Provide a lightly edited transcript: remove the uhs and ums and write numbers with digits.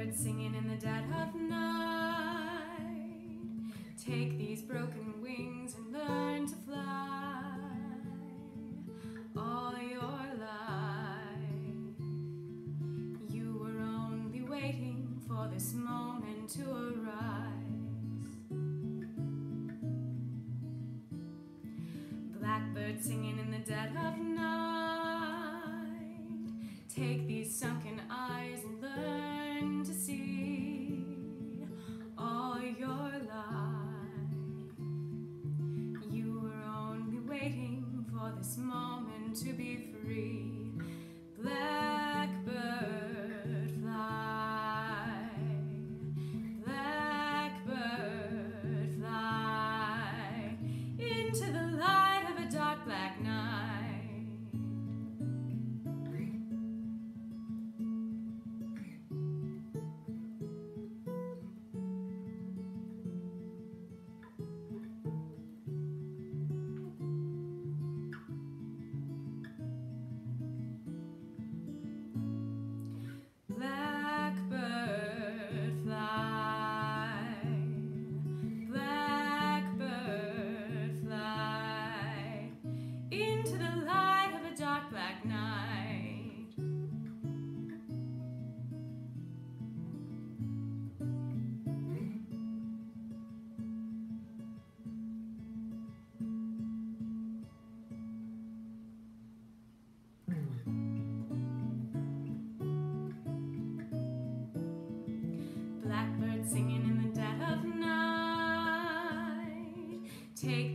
Blackbird singing in the dead of night. Take these broken wings and learn to fly all your life. You were only waiting for this moment to arise. Blackbird singing in the dead of night. Take these sunken eyes and learn to see all your life. You were only waiting for this moment to be free. Blackbird fly, blackbird fly into the light of a dark black night. Blackbird fly, blackbird fly into the light of a dark black night. Blackbird singing in the dead of night. Take